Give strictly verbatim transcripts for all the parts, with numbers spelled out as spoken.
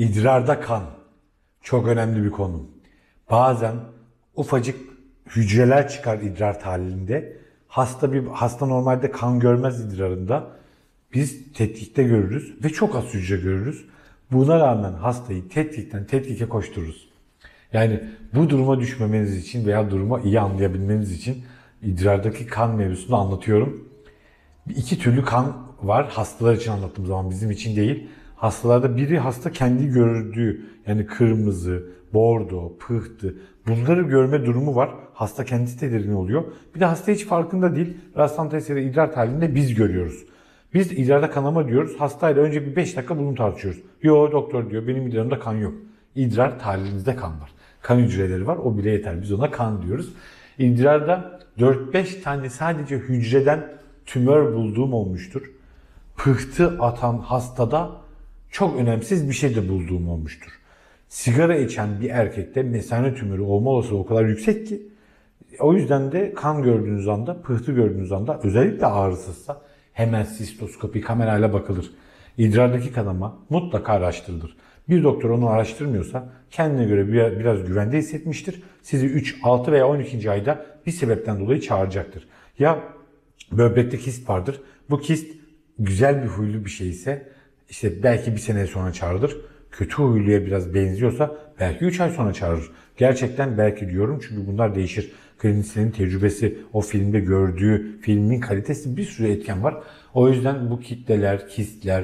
İdrarda kan çok önemli bir konu. Bazen ufacık hücreler çıkar idrar tahlilinde. Hasta bir hasta normalde kan görmez idrarında. Biz tetkikte görürüz ve çok az hücre görürüz. Buna rağmen hastayı tetkikten tetkike koştururuz. Yani bu duruma düşmemeniz için veya durumu iyi anlayabilmeniz için idrardaki kan mevzusunu anlatıyorum. İki türlü kan var. Hastalar için anlattığım zaman, bizim için değil. Hastalarda biri hasta kendi gördüğü, yani kırmızı, bordo, pıhtı, bunları görme durumu var. Hasta kendisi tedirgin oluyor. Bir de hasta hiç farkında değil. Rastlantı eseri idrar tahlilinde biz görüyoruz. Biz idrarda kanama diyoruz. Hastayla önce bir beş dakika bunu tartışıyoruz. Yo doktor diyor, benim idrarımda kan yok. İdrar tahlilinizde kan var. Kan hücreleri var, o bile yeter. Biz ona kan diyoruz. İdrarda dört beş tane sadece hücreden tümör bulduğum olmuştur. Pıhtı atan hastada çok önemsiz bir şey de bulduğum olmuştur. Sigara içen bir erkekte mesane tümörü olma olasılığı o kadar yüksek ki, o yüzden de kan gördüğünüz anda, pıhtı gördüğünüz anda, özellikle ağrısızsa hemen sistoskopi kamerayla bakılır. İdrardaki kanama mutlaka araştırılır. Bir doktor onu araştırmıyorsa kendine göre biraz güvende hissetmiştir. Sizi üç, altı veya on ikinci ayda bir sebepten dolayı çağıracaktır. Ya böbrekte kist vardır. Bu kist güzel bir huylu bir şeyse işte belki bir sene sonra çağrılır. Kötü huyluya biraz benziyorsa belki üç ay sonra çağırır. Gerçekten belki diyorum çünkü bunlar değişir. Klinisyenin tecrübesi, o filmde gördüğü filmin kalitesi, bir sürü etken var. O yüzden bu kitleler, kistler,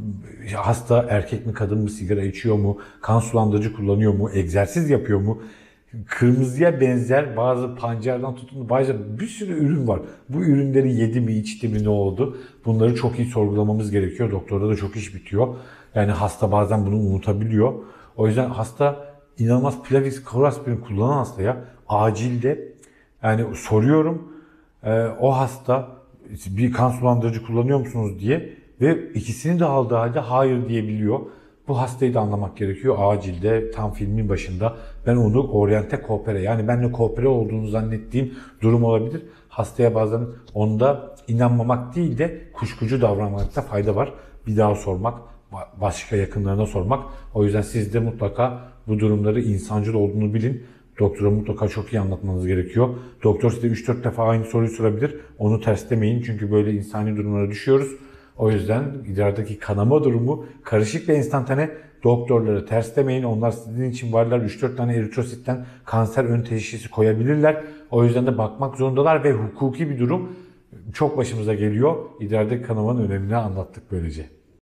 hasta erkek mi kadın mı, sigara içiyor mu, kan sulandırıcı kullanıyor mu, egzersiz yapıyor mu, kırmızıya benzer bazı pancardan tutun bazı bir sürü ürün var. Bu ürünleri yedi mi, içti mi, ne oldu? Bunları çok iyi sorgulamamız gerekiyor. Doktorda da çok iş bitiyor. Yani hasta bazen bunu unutabiliyor. O yüzden hasta inanılmaz Plavix, Chloroaspirin kullanan hastaya acilde yani soruyorum, e, o hasta bir kan sulandırıcı kullanıyor musunuz diye ve ikisini de aldığı halde hayır diyebiliyor. Bu hastayı da anlamak gerekiyor acilde, tam filmin başında. Ben onu oryante koopere, yani benimle koopere olduğunu zannettiğim durum olabilir. Hastaya bazen onda inanmamak değil de kuşkucu davranmakta fayda var. Bir daha sormak, başka yakınlarına sormak. O yüzden siz de mutlaka bu durumları insancıl olduğunu bilin. Doktora mutlaka çok iyi anlatmanız gerekiyor. Doktor size üç dört defa aynı soruyu sorabilir. Onu terslemeyin çünkü böyle insani durumlara düşüyoruz. O yüzden idrardaki kanama durumu karışık ve enstantane. Doktorları terslemeyin. Onlar sizin için varlar. üç dört tane eritrositten kanser ön teşhisi koyabilirler. O yüzden de bakmak zorundalar ve hukuki bir durum çok başımıza geliyor. İdrardaki kanamanın önemini anlattık böylece.